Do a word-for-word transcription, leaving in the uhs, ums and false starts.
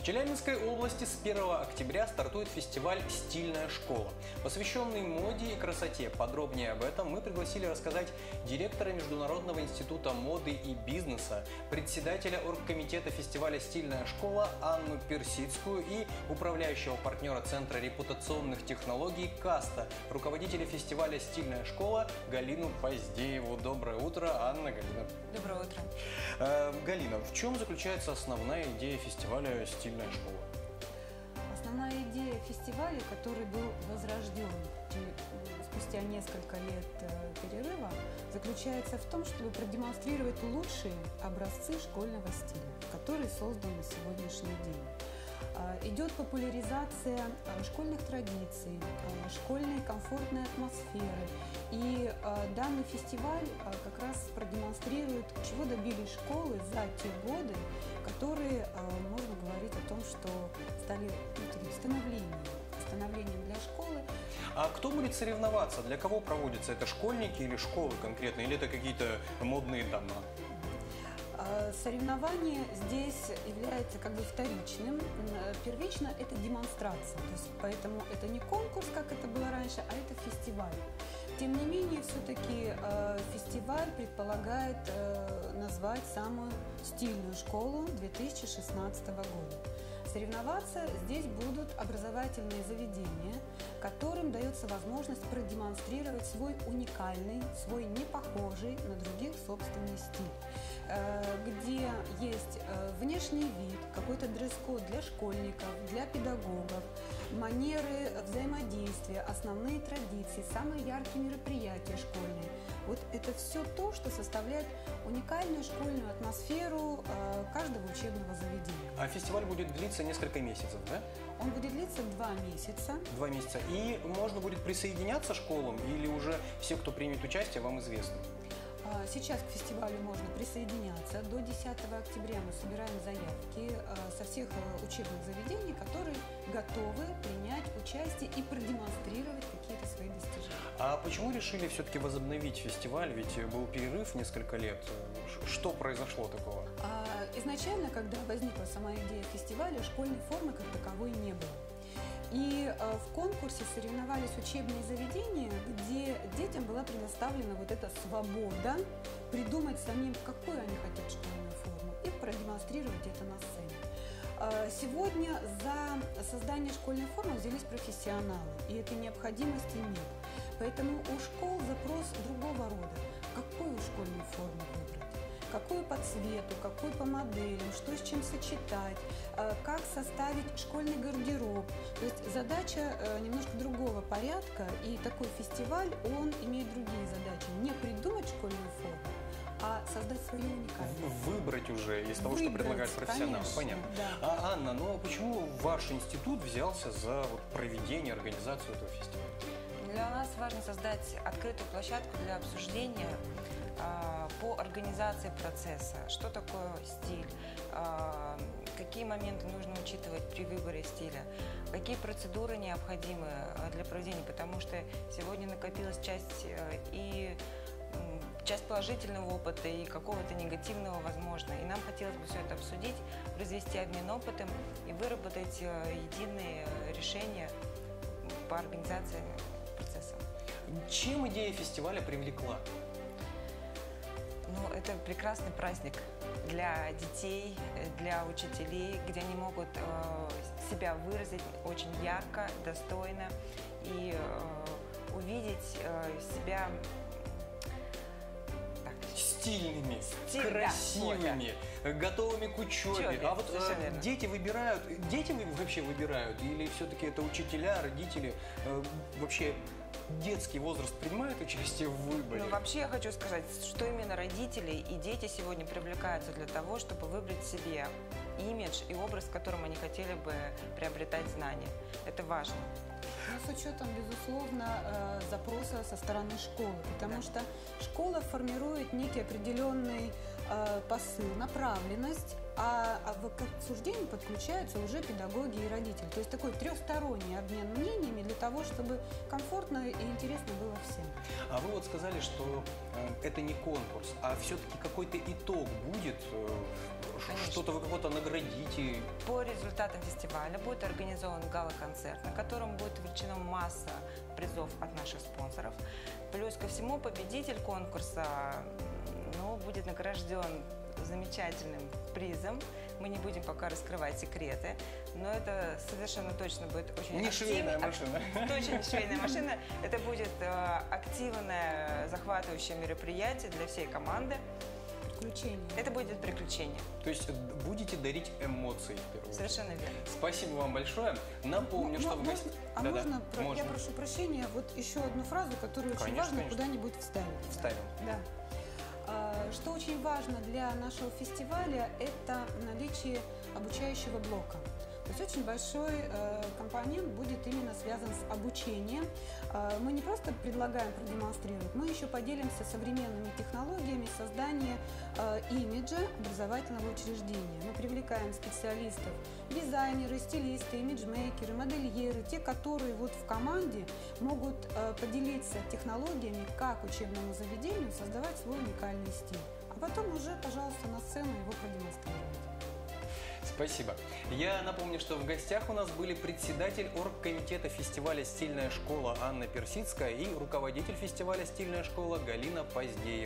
В Челябинской области с первого октября стартует фестиваль «Стильная школа», посвященный моде и красоте. Подробнее об этом мы пригласили рассказать директора Международного института моды и бизнеса, председателя оргкомитета фестиваля «Стильная школа» Анну Персидскую и управляющего партнера Центра репутационных технологий «Каста», руководителя фестиваля «Стильная школа» Галину Поздееву. Доброе утро, Анна, Галина. Доброе утро. Э, Галина, в чем заключается основная идея фестиваля «Стильная школа»? Основная идея фестиваля, который был возрожден спустя несколько лет перерыва, заключается в том, чтобы продемонстрировать лучшие образцы школьного стиля, которые созданы на сегодняшний день. Идет популяризация школьных традиций, школьной комфортной атмосферы. И данный фестиваль как раз продемонстрирует, чего добились школы за те годы, которые, можно говорить о том, что стали ну, становлением, становлением для школы. А кто будет соревноваться? Для кого проводится? Это школьники или школы конкретно? Или это какие-то модные дома? Соревнование здесь является как бы вторичным. Первично это демонстрация. То есть, поэтому это не конкурс, как это было раньше, а это фестиваль. Тем не менее, все-таки э, фестиваль предполагает э, назвать самую стильную школу две тысячи шестнадцатого года. Соревноваться здесь будут образовательные заведения, которым дается возможность продемонстрировать свой уникальный, свой не похожий на других собственный стиль, где есть внешний вид, какой-то дресс-код для школьников, для педагогов, манеры взаимодействия, основные традиции, самые яркие мероприятия школьные. Вот это все то, что составляет уникальную школьную атмосферу каждого учебного заведения. А фестиваль будет длиться несколько месяцев, да? Он будет длиться два месяца. Два месяца. И можно будет присоединяться школам или уже все, кто примет участие, вам известно? Сейчас к фестивалю можно присоединяться. До десятого октября мы собираем заявки со всех учебных заведений, которые готовы принять участие и продемонстрировать какие-то свои достижения. А почему решили все-таки возобновить фестиваль? Ведь был перерыв несколько лет. Что произошло такого? Изначально, когда возникла сама идея фестиваля, школьной формы как таковой не было. И в конкурсе соревновались учебные заведения, где детям была предоставлена вот эта свобода придумать самим, какую они хотят школьную форму, и продемонстрировать это на сцене. Сегодня за создание школьной формы взялись профессионалы, и этой необходимости нет. Поэтому у школ запрос другого рода. Какую школьную форму выбрать? Какую по цвету, какой по моделям, что с чем сочетать, как составить школьный гардероб. То есть задача немножко другого порядка, и такой фестиваль, он имеет другие задачи. Не придумать школьную форму, а создать свою уникальную. Выбрать уже из того, Выбрать, что предлагают профессионалы. конечно, Понятно. Да. А, Анна, ну почему ваш институт взялся за вот проведение, организацию этого фестиваля? Для нас важно создать открытую площадку для обсуждения по организации процесса, что такое стиль, какие моменты нужно учитывать при выборе стиля, какие процедуры необходимы для проведения, потому что сегодня накопилась часть и часть положительного опыта и какого-то негативного, возможно. И нам хотелось бы все это обсудить, произвести обмен опытом и выработать единые решения по организации процесса. Чем идея фестиваля привлекла? Ну, это прекрасный праздник для детей, для учителей, где они могут э, себя выразить очень ярко, достойно и э, увидеть э, себя так, стильными, Стиль, красивыми, да, готовыми к учебе. Учебе, а вот э, верно. дети выбирают, дети вообще выбирают, или все-таки это учителя, родители, э, вообще детский возраст принимает участие в выборе? Ну, вообще я хочу сказать, что именно родители и дети сегодня привлекаются для того, чтобы выбрать себе имидж и образ, в котором они хотели бы приобретать знания. Это важно. Но с учетом, безусловно, запроса со стороны школы, потому да. что школа формирует некий определенный посыл, направленность а, а в- к обсуждению подключаются уже педагоги и родители. То есть такой трехсторонний обмен мнениями для того, чтобы комфортно и интересно было всем. А вы вот сказали, что э, это не конкурс, а все-таки какой-то итог будет, э, Конечно. что-то вы кого-то наградите. По результатам фестиваля будет организован гала-концерт, на котором будет вручена масса призов от наших спонсоров. Плюс ко всему победитель конкурса ну, будет награжден замечательным призом. Мы не будем пока раскрывать секреты, но это совершенно точно будет очень Не швейная активно- машина. Точно не швейная машина. Это будет э, активное, захватывающее мероприятие для всей команды. Приключения. Это будет приключение. То есть э, будете дарить эмоции. в первую очередь. Совершенно верно. Спасибо вам большое. Напомню, М- что м- в гостях... можно- А можно, про- можно. я прошу прощения, вот еще одну фразу, которую очень Конечно, важно конечно. куда-нибудь вставить. Вставим. Да. А, Что очень важно для нашего фестиваля, это наличие обучающего блока. То есть очень большой э, компонент будет именно связан с обучением. Э, мы не просто предлагаем продемонстрировать, мы еще поделимся современными технологиями создания э, имиджа образовательного учреждения. Мы привлекаем специалистов, дизайнеры, стилисты, имиджмейкеры, модельеры, те, которые вот в команде могут э, поделиться технологиями, как учебному заведению создавать свой уникальный стиль. А потом уже, пожалуйста, на сцену его продемонстрировать. Спасибо. Я напомню, что в гостях у нас были председатель оргкомитета фестиваля «Стильная школа» Анна Персидская и руководитель фестиваля «Стильная школа» Галина Поздеева.